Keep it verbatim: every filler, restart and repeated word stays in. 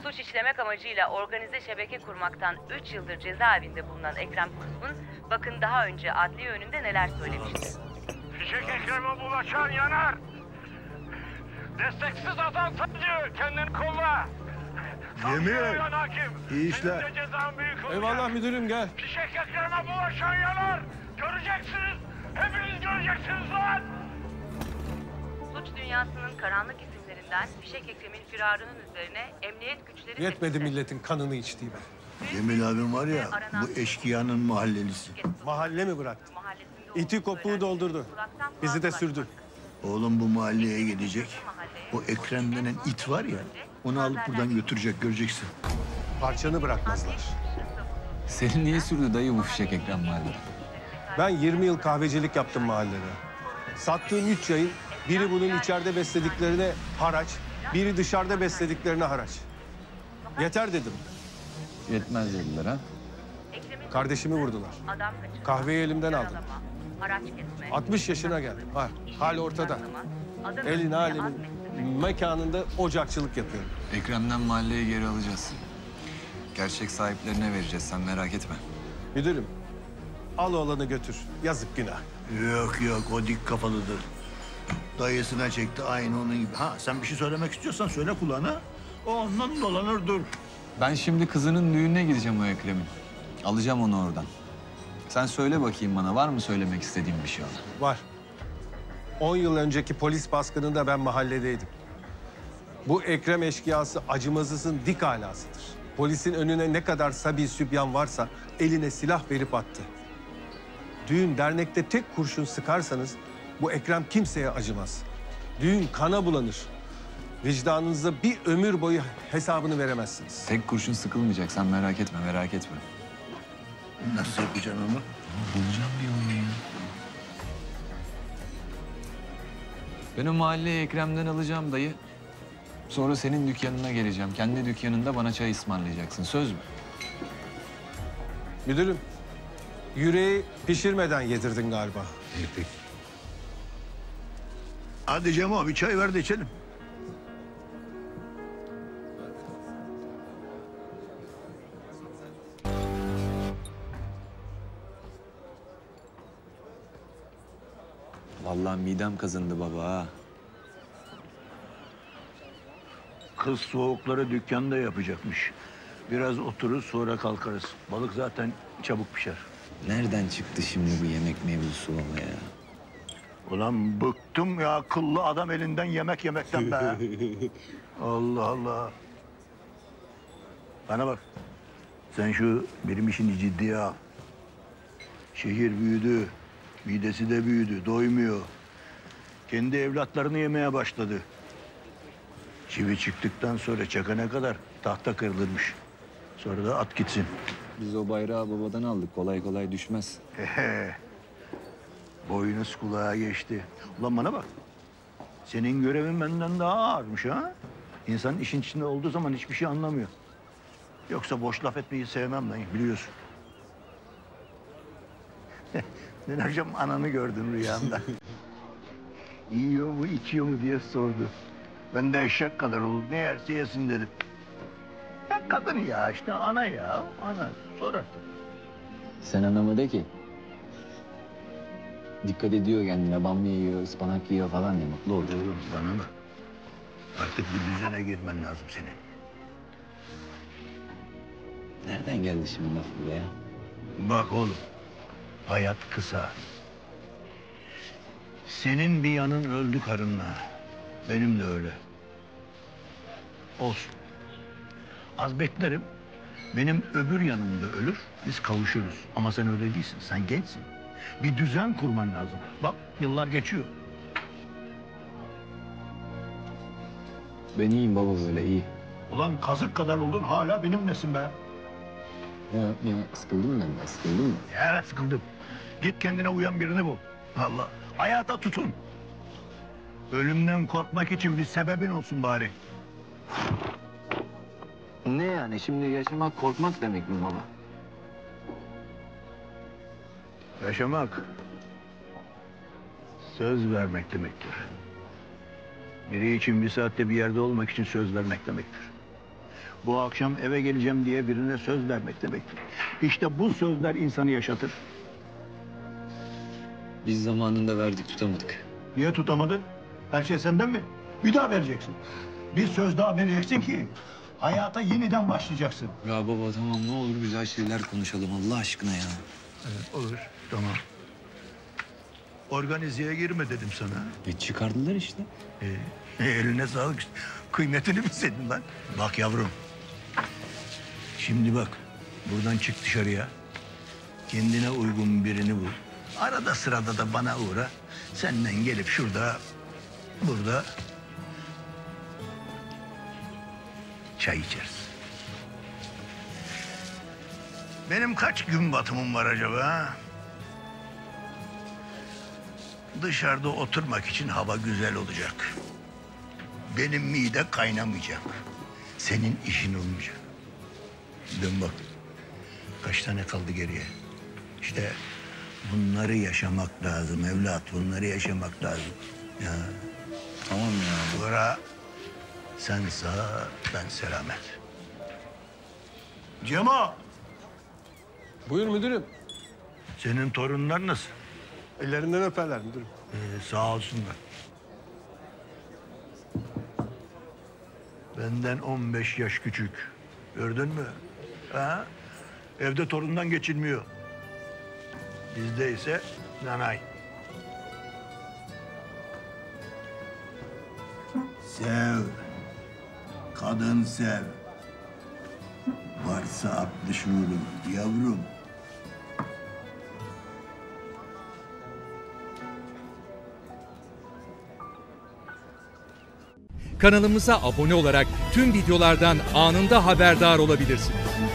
Suç işlemek amacıyla organize şebeke kurmaktan üç yıldır cezaevinde bulunan Ekrem Kuzgun, bakın daha önce adliye önünde neler söylemişti. Fişek Ekrem'e bulaşan yanar. Desteksiz adam sancı, kendini kolla. Yemin. İyi işler. Eyvallah müdürüm, gel. Fişek Ekrem'e bulaşan yanar. Göreceksiniz. Hepiniz göreceksiniz lan. Suç dünyasının karanlık isimlerinden Fişek Ekrem'in firarının üzerine emniyet güçleri... Yetmedi milletin kanını içtiği be. Cemil abim var ya, bu eşkıyanın mahallelisi. Mahalle mi bıraktı? İti kopuğu doldurdu. Bizi de sürdü. Oğlum bu mahalleye gidecek. O Ekrem denen it var ya, onu alıp buradan götürecek, göreceksin. Parçanı bırakmazlar. Seni niye sürdü dayı bu fişek Ekrem mahallede? Ben yirmi yıl kahvecilik yaptım mahallede. Sattığım üç yayın, biri bunun içeride beslediklerine haraç, biri dışarıda beslediklerine haraç. Yeter dedim. Yetmez dediler ha? Kardeşimi vurdular. Kahveyi elimden aldım. altmış yaşına geldim. Ha, hal ortada. Elin alemin mekanında ocakçılık yapıyorum. Ekrem'den mahalleyi geri alacağız. Gerçek sahiplerine vereceğiz, sen merak etme. Müdürüm, al oğlanı götür. Yazık günah. Yok yok, o dik kafalıdır. Dayısına çekti aynı onun gibi. Ha, sen bir şey söylemek istiyorsan söyle kulağına. O ondan dolanır dur. Ben şimdi kızının düğününe gideceğim o Ekrem'in. Alacağım onu oradan. Sen söyle bakayım bana, var mı söylemek istediğin bir şey ona? Var. On yıl önceki polis baskınında ben mahalledeydim. Bu Ekrem eşkıyası acımasızın dik alasıdır. Polisin önüne ne kadar sabi sübyan varsa eline silah verip attı. Düğün dernekte tek kurşun sıkarsanız bu Ekrem kimseye acımaz. Düğün kana bulanır. Vicdanınıza bir ömür boyu hesabını veremezsiniz. Tek kurşun sıkılmayacak, sen merak etme, merak etme. Nasıl yapacaksın onu? Bulacağım bir yolunu ya. Ben o mahalleyi Ekrem'den alacağım dayı. Sonra senin dükkanına geleceğim. Kendi dükkanında bana çay ısmarlayacaksın. Söz mü? Müdürüm, yüreği pişirmeden yedirdin galiba. İyi peki. Hadi Cemo, bir çay ver de içelim. Vallahi midem kazındı baba ha. Kız soğukları dükkanda yapacakmış. Biraz otururuz sonra kalkarız. Balık zaten çabuk pişer. Nereden çıktı şimdi bu yemek mevzusu baba ya? Ulan bıktım ya akıllı adam elinden yemek yemekten be. Allah Allah. Bana bak. Sen şu benim işini ciddiye al. Şehir büyüdü. Midesi de büyüdü. Doymuyor. Kendi evlatlarını yemeye başladı. Çivi çıktıktan sonra çakana kadar tahta kırılırmış. Sonra da at gitsin. Biz o bayrağı babadan aldık. Kolay kolay düşmez. Hehe. Boynuz kulağa geçti. Ulan bana bak. Senin görevin benden daha ağırmış ha. İnsan işin içinde olduğu zaman hiçbir şey anlamıyor. Yoksa boş laf etmeyi sevmem ben, biliyorsun. Dün akşam ananı gördüm rüyamda. Yiyor mu, içiyor mu diye sordu. Ben de eşek kadar olur, ne yerse yesin dedim. Ya kadın ya işte, ana ya, ana. Sonra. Sen anama de ki. Dikkat ediyor kendine, bamya yiyor, ıspanak yiyor falan diye mutlu olur. Oğlum bana bak. Artık bir düzene girmen lazım senin. Nereden geldi şimdi laf buraya? Bak oğlum, hayat kısa. Senin bir yanın öldü karınla. Benim de öyle. Olsun. Az beklerim. Benim öbür yanımda ölür, biz kavuşuruz. Ama sen öyle değilsin, sen gençsin. Bir düzen kurman lazım. Bak, yıllar geçiyor. Ben iyiyim baba, böyle iyi. Ulan kazık kadar oldun, hala benimlesin be. Ya, ya sıkıldın mı benden, sıkıldın mı? Ya sıkıldım. Git kendine uyan birini bul. Allah, hayata tutun. Ölümden korkmak için bir sebebin olsun bari. Ne yani, şimdi yaşamak korkmak demek mi baba? Yaşamak söz vermek demektir. Biri için bir saatte bir yerde olmak için söz vermek demektir. Bu akşam eve geleceğim diye birine söz vermek demek. İşte bu sözler insanı yaşatır. Biz zamanında verdik, tutamadık. Niye tutamadın? Her şey senden mi? Bir daha vereceksin. Bir söz daha vereceksin ki hayata yeniden başlayacaksın. Ya baba tamam, ne olur güzel şeyler konuşalım Allah aşkına ya. Evet, olur. Tamam. Organizeye girme dedim sana. E çıkardılar işte. Ee, eline sağlık. Kıymetini bilseydin lan. Bak yavrum. Şimdi bak. Buradan çık dışarıya. Kendine uygun birini bul. Arada sırada da bana uğra. Senden gelip şurada, burada çay içeriz. Benim kaç gün batımım var acaba? Ha? Dışarıda oturmak için hava güzel olacak. Benim mide kaynamayacak. Senin işin olmayacak. Dön bak. Kaç tane kaldı geriye? İşte bunları yaşamak lazım evlat. Bunları yaşamak lazım. Ya. Tamam ya. Bura sen sağ, ben selamet. Cemo, Buyur müdürüm. senin torunlar nasıl? Ellerinden öperler müdürüm. Ee, sağ olsunlar. Benden on beş yaş küçük. Gördün mü? Ha? Evde torundan geçilmiyor. Bizde ise nanay. Sev. Kadın sev. Varsa aklı şuurun yavrum. Kanalımıza abone olarak tüm videolardan anında haberdar olabilirsiniz.